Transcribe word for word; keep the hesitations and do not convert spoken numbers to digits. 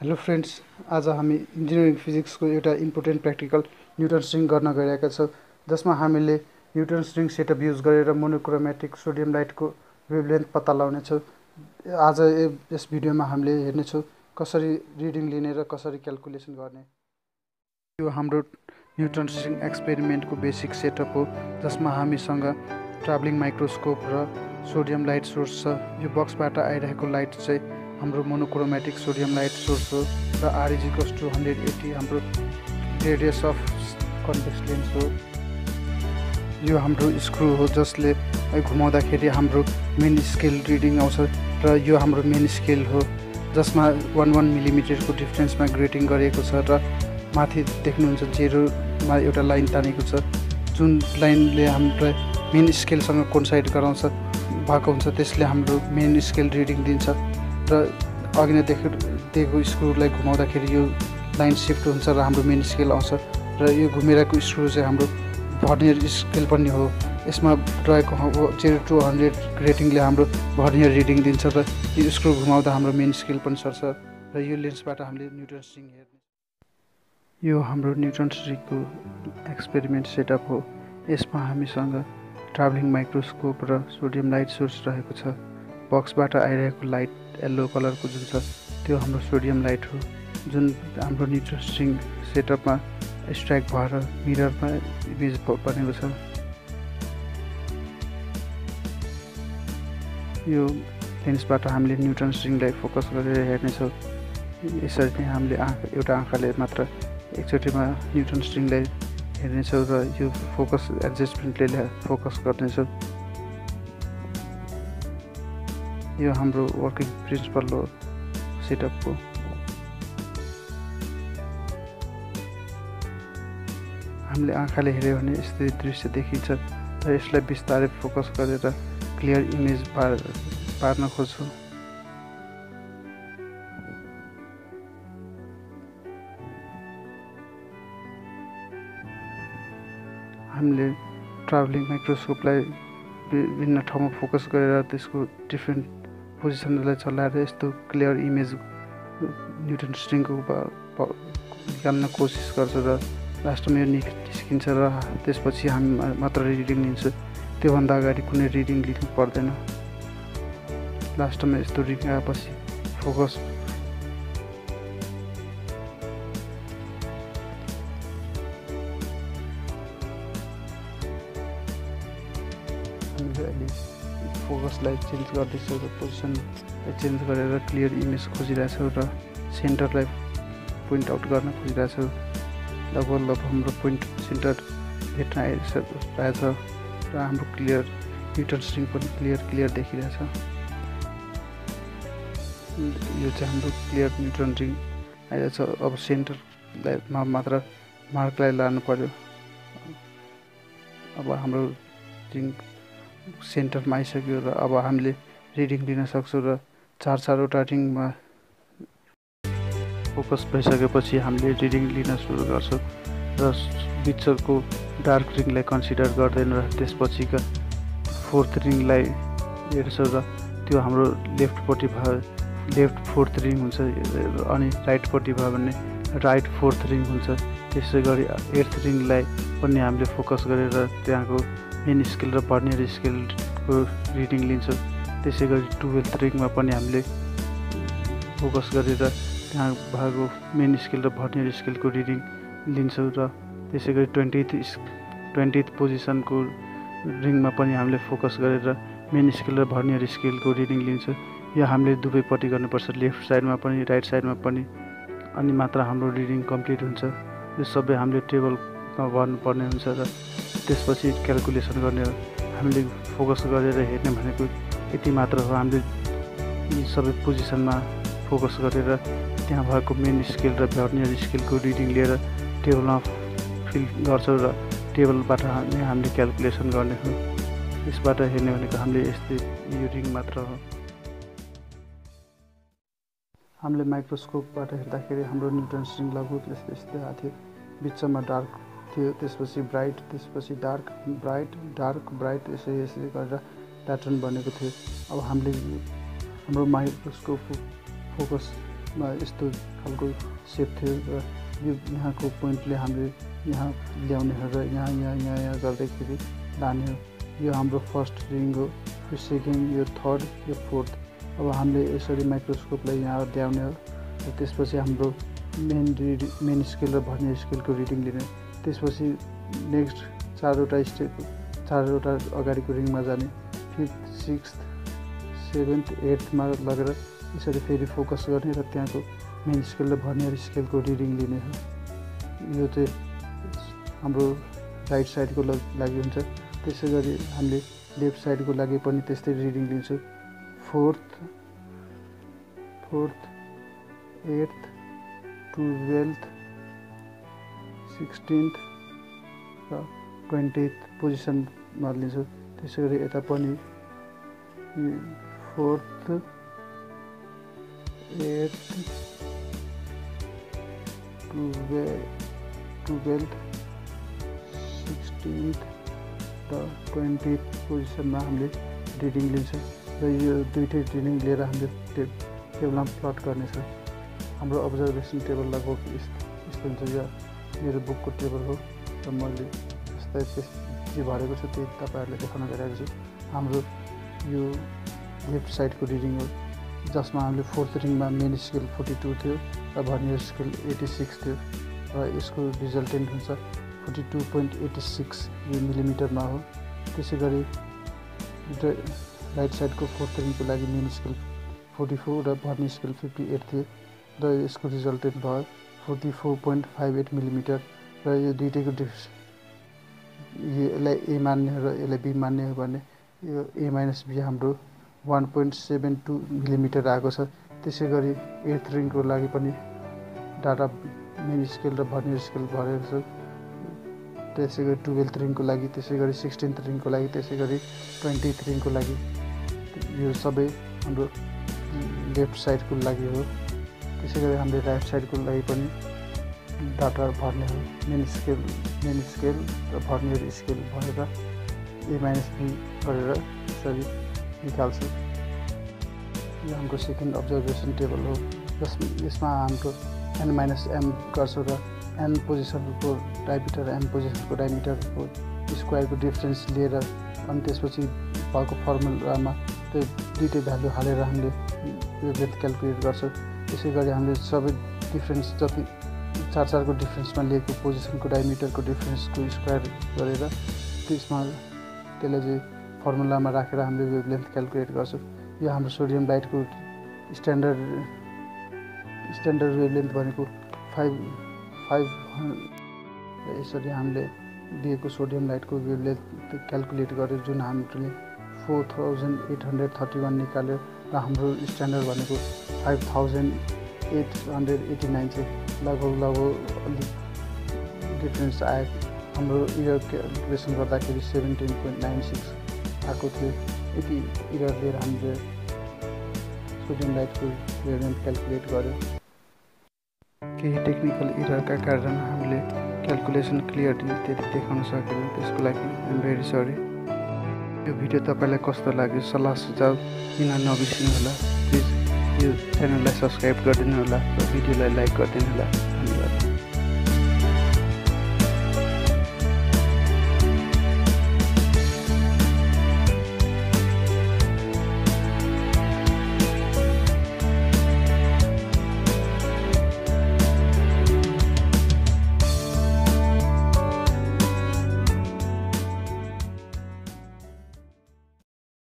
Hello friends, आज हामी engineering फिजिक्सको एउटा इम्पोर्टेन्ट प्र्याक्टिकल न्युटन्स रिङ गर्न गइरहेका छौँ, जसमा हामीले न्युटन्स रिङ सेटअप युज गरेर मोनोक्रोमेटिक सोडियम लाइटको वेभलेन्थ पत्ता लगाउनेछौँ। आज यस भिडियोमा हामीले हेर्नेछौँ कसरी रिडिङ लिने र कसरी क्याल्कुलेसन गर्ने। यो हाम्रो न्युटन्स रिङ एक्सपेरिमेन्टको बेसिक सेटअप हो, जसमा हामीसँग ट्राभलिङ माइक्रोस्कोप र सोडियम लाइट सोर्स छ। यो बक्सबाट आइरहेको लाइट चाहिँ हाम्रो मोनोक्रोमेटिक सोडियम लाइट सोर्स हो र R is equals to hundred eighty हाम्रो रेडियस अफ कन्भेक्स लेन्स हो। यो हाम्रो स्क्रु हो, जसले घुमाउँदाखेरि हाम्रो मेन स्केल रिडिङ आउँछ र यो हाम्रो मेन स्केल हो, जसमा वान वान मिलिमिटरको डिफ्रेन्समा ग्रेटिङ गरिएको छ र माथि देख्नुहुन्छ जेरोमा एउटा लाइन तानेको छ, जुन लाइनले हामीलाई मेन स्केलसँग कोइन्साइड गराउँछ भएको हुन्छ। त्यसले हाम्रो मेन स्केल रिडिङ दिन्छ र अघि नै देख दिएको स्क्रुलाई घुमाउँदाखेरि यो लाइन सिफ्ट हुन्छ र हाम्रो मेन स्केल आउँछ र यो घुमिरहेको स्क्रु चाहिँ हाम्रो भर्नियर स्केल पनि हो। यसमा रहेको जेरो टू हन्ड्रेड ग्रेटिङले हाम्रो भर्नियर रिडिङ दिन्छ र यो स्क्रु घुमाउँदा हाम्रो मेन स्केल पनि सर्छ र यो लेन्सबाट हामीले न्युटन्स रिङ हेर्ने। यो हाम्रो न्युटन्स रिङको एक्सपेरिमेन्ट सेटअप हो। यसमा हामीसँग ट्राभलिङ माइक्रोस्कोप र सोडियम लाइट सोर्स रहेको छ। बक्सबाट आइरहेको लाइट येल्लो कलरको जुन छ त्यो हाम्रो सोडियम लाइट हो, जुन हाम्रो न्युटन्स रिङ सेटअपमा स्ट्राइक भएर मिररमा इमेज बनेको छ। यो लेन्सबाट हामीले न्युटन्स रिङलाई फोकस गरेर हेर्नेछौँ। यसरी नै हामीले आँखा एउटा आँखाले मात्र एकचोटिमा न्युटन्स रिङलाई हेर्नेछौँ र यो फोकस एडजस्टमेन्टले फोकस गर्नेछौँ। यो हाम्रो वर्किङ प्रिन्सिपल हो सेटअपको। हामीले आँखाले हेऱ्यो भने यस्तै दृश्य देखिन्छ र यसलाई बिस्तारै फोकस गरेर क्लियर इमेज पार पार्न खोज्छौँ। हामीले ट्राभलिङ माइक्रोस्कोपलाई विभिन्न ठाउँमा फोकस गरेर त्यसको डिफ्रेन्ट पोजिसनलाई चलाएर यस्तो क्लियर इमेज न्युटन्स रिङको निकाल्न कोसिस गर्छ र लास्टमा यो निस्किन्छ र त्यसपछि हामी मात्र रिडिङ लिन्छ। त्योभन्दा अगाडि कुनै रिडिङ लिनु पर्दैन। लास्टमा यस्तो रिडिङ आएपछि फोकस हामीले अहिले फोकसलाई चेन्ज गर्दैछौँ र पोजिसनलाई चेन्ज गरेर क्लियर इमेज खोजिरहेछौँ र सेन्टरलाई पोइन्ट आउट गर्न खोजिरहेछौँ। लगभग लगभग हाम्रो पोइन्ट सेन्टर भेट्न आइरहेछ र हाम्रो क्लियर न्युटन्स रिङ पनि क्लियर क्लियर देखिरहेछ। यो चाहिँ हाम्रो क्लियर न्युटन रिङ आइरहेछ। अब सेन्टरलाईमा मात्र मार्कलाई लानु पर्यो। अब हाम्रो रिङ सेन्टरमा आइसक्यो र अब हामीले रिडिङ लिन सक्छौँ र चार चारवटा रिङमा फोकस भइसकेपछि हामीले रिडिङ लिन सुरु गर्छौँ र बिचको डार्क रिङलाई कन्सिडर गर्दैन र त्यसपछिका फोर्थ रिङलाई हेर्छौँ र त्यो हाम्रो लेफ्टपट्टि भयो लेफ्ट फोर्थ रिङ हुन्छ अनि राइटपट्टि भयो भने राइट फोर्थ रिङ हुन्छ। त्यसै गरी एर्थ रिङलाई पनि हामीले फोकस गरेर त्यहाँको मेन स्केल र भर्नियर स्केलको रिडिङ लिन्छौँ। त्यसै गरी टुवेल्थ रिङमा पनि हामीले फोकस गरेर त्यहाँ भएको मेन स्केल र भर्नियर स्केलको रिडिङ लिन्छौँ र त्यसै गरी ट्वेन्टिथ ट्वेन्टिथ पोजिसनको रिङमा पनि हामीले फोकस गरेर मेन स्केल र भर्नियर स्केलको रिडिङ लिन्छौँ। यो हामीले दुवैपट्टि गर्नुपर्छ, लेफ्ट साइडमा पनि राइट साइडमा पनि, अनि मात्र हाम्रो रिडिङ कम्प्लिट हुन्छ। यो सबै हामीले टेबलमा गर्नुपर्ने हुन्छ र त्यसपछि क्यालकुलेसन गर्ने हो। हामीले फोकस गरेर हेर्ने भनेको यति मात्र हो। हामीले यी सबै पोजिसनमा फोकस गरेर त्यहाँ भएको मेन स्केल र भर्नियर स्केलको रिडिङ लिएर टेबलमा फिल गर्छौँ र टेबलबाट नै हामीले क्यालकुलेसन गर्ने हो। यसबाट हेर्ने भनेको हामीले यस्तै यो रिङ मात्र हो। हामीले माइक्रोस्कोपबाट हेर्दाखेरि हाम्रो न्युटन्स रिङ लगभग यस्तै यस्तै आएको थियो। बिचमा डार्क थियो, त्यसपछि ब्राइट, त्यसपछि डार्क ब्राइट डार्क ब्राइट यसै यसै गरेर प्याटर्न बनेको थियो। अब हामीले हाम्रो माइक्रोस्कोपको फोकस मा यस्तो खालको सेप थियो र यो यहाँको पोइन्टले हामीले यहाँ ल्याउने हो र यहाँ यहाँ यहाँ यहाँ गर्दैखेरि लाने हो। यो हाम्रो फर्स्ट रिङ हो, यो सेकेन्ड, यो थर्ड, यो फोर्थ। अब हामीले यसरी माइक्रोस्कोपलाई यहाँ ल्याउने हो र त्यसपछि हाम्रो मेन रिडिङ मेन स्केल र भर्नियर स्केलको रिडिङ लिने। त्यसपछि नेक्स्ट चारवटा स्टेप चारवटा अगाडिको रिङमा जाने, फिफ्थ, सिक्स्थ, सेभेन्थ, एट्थमा लगेर यसरी फेरि फोकस गर्ने र त्यहाँको मेन स्केल र भर्नियर स्केलको रिडिङ लिने हो। यो चाहिँ हाम्रो राइट साइडको लागि हुन्छ। त्यसै गरी हामीले लेफ्ट साइडको लागि पनि त्यस्तै रिडिङ लिन्छौँ। Fourth fourth eighth, twelfth, sixteenth र ट्वेन्टीथ पोजिसनमा लिन्छौँ। त्यसै गरी यता पनि फोर्थ, एट्थ, टुवेल्थ, सिक्सटिन्थ र ट्वेन्टीथ पोजिसनमा हामीले रिडिङ लिन्छौँ र यो दुईटै रिडिङ लिएर हामीले टेब टेबलमा प्लट गर्नेछ। हाम्रो अब्जर्भेसन टेबल लगभग यस्तो हुन्छ। यो मेरो बुकको टेबल हो र मैले जस्तै जे भरेको छु त्यही तपाईँहरूलाई देखाउन गइरहेको छु। हाम्रो यो लेफ्ट साइडको रिडिङ हो, जसमा हामीले फोर्थ रिङमा मेन स्केल फोर्टी टू थियो र भर्नियर स्केल एटी सिक्स थियो र यसको रिजल्टेन्ट हुन्छ forty two point eighty six यो मिलिमिटरमा हो। त्यसै गरी राइट साइडको फोर्थ रिङको लागि मेन स्केल फोर्टी फोर र भर्नियर स्केल फिफ्टी एट थियो र यसको रिजल्टेन्ट भयो forty four point five eight millimetre र यो दुइटैको डिफ्रेन्स यसलाई ए मान्ने हो र यसलाई बी मान्ने हो भने यो ए माइनस बी हाम्रो one point seven two millimetre आएको छ। त्यसै गरी एथ रिङको लागि पनि डाटा मेन स्केल र भर्नियर स्केल भरेको छ। त्यसै गरी टुवेल्थ रिङको लागि, त्यसै गरी सिक्सटिन्थ रिङको लागि, त्यसै गरी ट्वेन्टीथ रिङको लागि यो सबै हाम्रो लेफ्ट साइडको लागि हो। त्यसै गरी हामीले राइट साइडको लागि पनि डाटा भर्ने हो। मेन स्केल मेन स्केल र भर्नियर स्केल भरेर ए माइनस बी गरेर यसरी निकाल्छु। यो हाम्रो सेकेन्ड अब्जर्भेसन टेबल हो, जस यसमा हाम्रो एन माइनस एम गर्छौँ र एन पोजिसनको डायमिटर एम पोजिसनको डायमिटरको स्क्वायरको डिफ्रेन्स लिएर अनि त्यसपछि भएको फर्मुलामा त्यो दुईटै भ्यालु हालेर हामीले वेभलेन्थ क्यालकुलेट गर्छौँ। त्यसै गरी हामीले सबै डिफ्रेन्स जति चार चारको डिफ्रेन्समा लिएको पोजिसनको डायमिटरको डिफ्रेन्सको स्क्वायर गरेर त्यसमा त्यसलाई चाहिँ फर्मुलामा राखेर हामीले वेभलेन्थ क्यालकुलेट गर्छौँ। यो हाम्रो सोडियम लाइटको स्ट्यान्डर्ड स्ट्यान्डर्ड वेभलेन्थ भनेको फाइभ फाइभ यसरी हामीले दिएको सोडियम लाइटको वेभलेन्थ क्यालकुलेट गरेर जुन हामीले four thousand eight hundred thirty one निकाल्यो र हाम्रो स्ट्यान्डर्ड भनेको five thousand eight hundred eighty nine चाहिँ लगभग लगभग अलिक डिफ्रेन्स आयो। हाम्रो इयर क्यालकुलेसन गर्दाखेरि सेभेन्टिन पोइन्ट नाइन सिक्स आएको थियो। यति इयर लिएर हामीले सोडियम लाइटको वेभलेन्थ क्यालकुलेट गर्यो। केही टेक्निकल इररका कारण हामीले क्यालकुलेसन क्लियरली त्यति देखाउन सकेनौँ, त्यसको लागि आइएम भेरी सरी। यो भिडियो तपाईँलाई कस्तो लाग्यो सल्लाह सुझाव दिन नबिर्सिनु होला। प्लिज यो च्यानललाई सब्सक्राइब गरिदिनु होला र भिडियोलाई लाइक गरिदिनु होला। धन्यवाद।